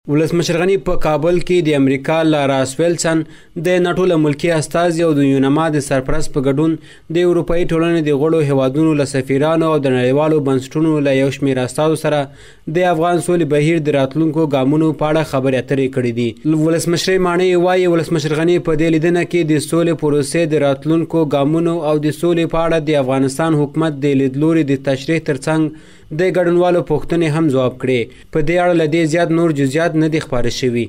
ولسمشر غني په کابل کې د امریکا له راسویلسن د ناټو له ملکي استازي او د یونما د سرپرست په ګډون د اروپایي ټولنې د غړو هېوادونو له سفیرانو او د نړیوالو بنسټونو له یو شمېر استازو سره د افغان سولې بهیر د راتلونکو ګامونو په اړه خبرې اترې کړې دي. ولسمشر ماڼۍ وایي ولسمشر غني په دې لیدنه کې د سولې پروسې د راتلونکو ګامونو او د سولې په اړه د افغانستان حکومت د لیدلوري د تشریح ترڅنګ د ګډونوالو پوښتنې هم ځواب کړې. په دې اړه له دې زیات نور جزئیات نه دي خپاره شوي.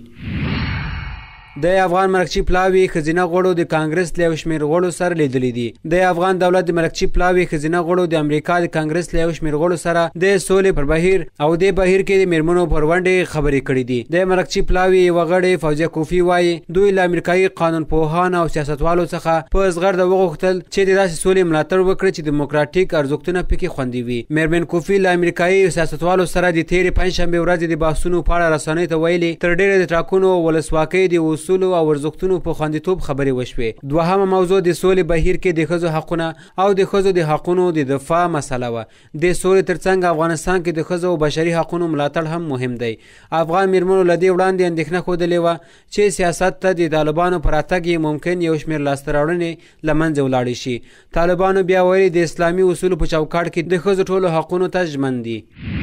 د افغان مرکچي پلاوي ښځینه غړو د کانګرس له یو شمېر غړو سره لیدلي دي. د افغان دولت د مرکچي پلاوي ښځینه غړو د امریکا د کانګرس له یو شمېر غړو سره د سولې پر بهیر او د بهیر کې د میرمنو پر ونډې خبرې کړې دي. د مرکچي پلاوي یوه غړې فوزیه کوفي وایي دوی له امریکایي قانونپوهانو او سیاستوالو څخه په زغرده وغوښتل چې د داسې سولې ملاتړ وکړي چې دیموکراتیک ارزښتونه پکې خوندي وي. میرمن کوفي له امریکایي سیاستوالو سره د تېرې پنجشنبې ورځې د بحثونو په اړه رسنیو ته ویلي تر ډېره د ټاکنو او ولسواکۍ د اصولو او ارزښتونو په خوندیتوب خبرې وشوې. دوهمه موضوع د سولې بهیر کې د ښځو حقونه او د ښځو د حقونو د دفاع مسله وه. د سولې ترڅنګ افغانستان کې د ښځو او بشري حقونو ملاتړ هم مهم دی. افغان میرمنو له دې وړاندې اندېښنه ښودلې وه چې سیاست ته د طالبانو په راتګ یې ممکن یو شمېر لاسته راوړنې له منځه ولاړې شي. طالبانو بیا ویلي د اسلامي اصولو په چوکاټ کې د ښځو ټولو حقونو ته ژمن دي.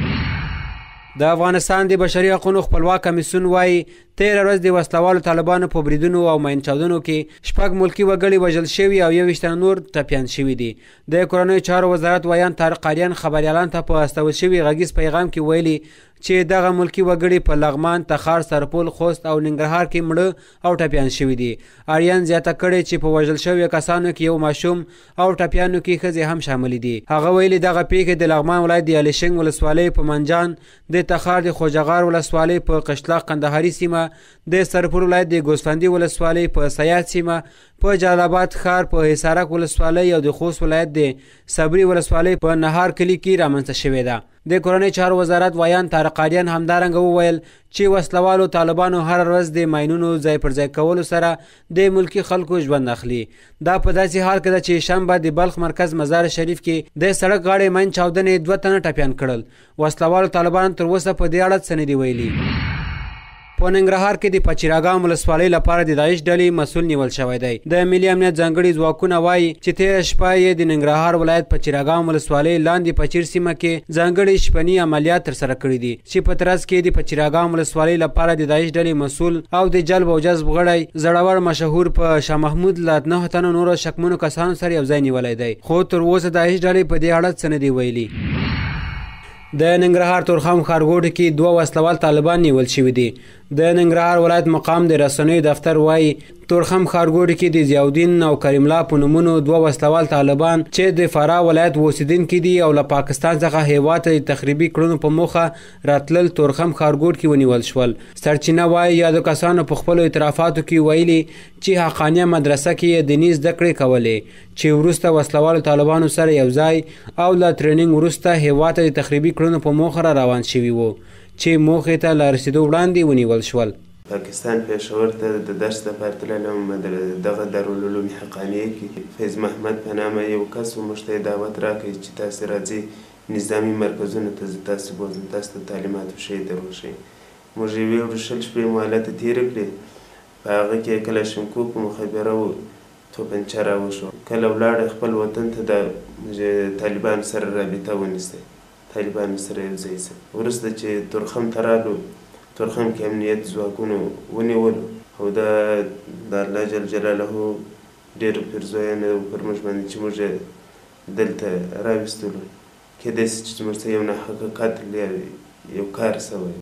د افغانستان د بشري حقونو خپلواک کمیسیون وایي تېره ورځ د وسلوالو طالبانو په بریدونو او ماین چاودنو کې 6 ملکي وګړي وژل شوي او 21 نور ټپیان شوي دي. د کورنیو چارو وزارت ویان طارق قاریان خبریالانو ته په استول شوي غږیز پیغام کې ویلي چې دغه ملکي وګړي په لغمان، تخار، سرپول، خوست او ننګرهار کې مړه او ټپیان شوي دي. آریان زیاته کړې چې په وژل شویو کسانو کې یو ماشوم او ټپیانو کې ښځې هم شامل دي. هغه ویلي دغه پیښې د لغمان ولایت د الیشنګ ولسوالۍ په منجان، د تخار د خوجغار ولسوالۍ په قشلاق قندهاري سیمه، د سرپول ولایت د ګوسفندي ولسوالۍ په سیاد سیمه، په جلال آباد ښار په حصارک ولسوالۍ او د خوست ولایت د صبري ولسوالۍ په نهار کلي کې رامنځته شوې ده. د کورنۍ چارو وزارت ویان طارق قاریان همدارنګه وویل چې وسلوالو طالبانو هر ورځ د ماینونو ځای پر ځای کولو سره د ملکي خلکو ژوند اخلي. دا په داسې حال کې ده چې شنبه د بلخ مرکز مزار شریف کې د سړک غاړې ماین چاودنې 2 تنه ټپیان کړل. وسلوالو طالبانو تر اوسه په دې اړه څه نه دي ویلي. په ننګرهار کې د پچیر ولسوالۍ لپاره د داعش ډلې مسؤل نیول شوی دی. د ملي امنیت ځانګړي ځواکونه وایي چې تېره شپه یې د ننګرهار ولایت پچیر ولسوالۍ لاندې پچیر سیمه کې ځانګړي شپني عملیات ترسره کړي دي چې په ترڅ کې د پچیر ولسوالۍ لپاره د داعش ډلې مسؤل او د جلب او جذب غړی زړور مشهور په شاه محمود له 9 تنو نورو شکمنو کسانو سره یو ځای نیولی دی، خو تر اوسه داعش ډلې په دې اړه څه نه دي ویلي. د ننګرهار تورخم ښارګوټي کې 2 وسلوال طالبان نیول شوي دي. د ننګرهار ولایت مقام د رسنیو دفتر وایي تورخم ښارګوټي کې د ضیاءالدین او کریم الله په نومونو 2 وسلوال طالبان چې د فراه ولایت اوسېدونکي دي او له پاکستان څخه هېواد ته د تخریبي کړنو په موخه راتلل تورخم ښارګوټ کې ونیول شول. سرچینه وایي یادو کسانو په خپلو اعترافاتو کې ویلي چې حقانیه مدرسه کې یې دیني زده کړې کولې چې وروسته وسلوالو طالبانو سره یو ځای او له ترینینګ وروسته هېواد ته د تخریبي کړنو په موخه را روان شوي وو چې موخې ته له رسېدو وړاندې ونیول شول. پاکستان پېښور ته د درس لپاره تللی دغه دارالعلوم حقانیه کې فیض محمد په نامه یو کس موږ ته یې دعوت راکړی چې تاسې راځئ نظامي مرکزونو ته زه تاسې بوځم، تاسو ته تعلیمات وښیي در وښیي. موږ یوې ورشل شپې مو هلته تېرې کړې. په هغه کې کلاشینکوف په مخبره و توپنچه راوښو. کله ولاړه خپل وطن ته د طالبانو سره رابطه ونیسئ، طالبانو سره یو ځای سئ. وروسته چې تورخم ته رالو تورخم کې امنیت ځواکونو ونیولو او د الله جل جلاله ډېر پیرزویانه پر موږ باندې چې موږ دلته راویستلو. کیدای شي چې زموږ ته یو ناحقه قتل یا یو کار سوی.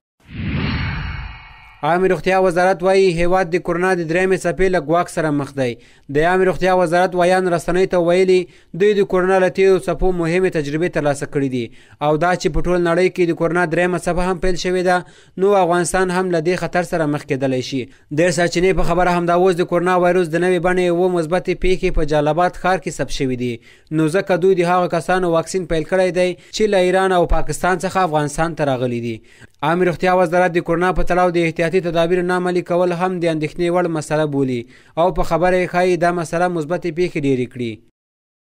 عامې روغتیا وزارت وایي هېواد د کرونا د 3مې څپې له ګواښ سره مخ دی. د عامې روغتیا وزارت ویان رسنیو ته ویلي دوی د کرونا له تېرو څپو مهمې تجربې ترلاسه کړي دي او دا چې په ټول نړۍ کې د کرونا 3مه څپه هم پیل شوې ده نو افغانستان هم له دې خطر سره مخ کېدلی شي. د سرچینې په خبره همدا اوس د کرونا وایروس د نوې بڼې 7 مثبتې پیښې په جلال آباد ښار کې ثبت شوي دي. نو ځکه دوی د هغو کسانو واکسین پیل کړی دی چې له ایران او پاکستان څخه افغانستان ته راغلي دي. عامې روغتیا وزارت د کرونا په تړاو د احتیاطي تدابیرو نه عملي کول هم د اندېښنې وړ مسله بولي او په خبره یې ښایي دا مسله مثبتې پیښې ډېرې کړي.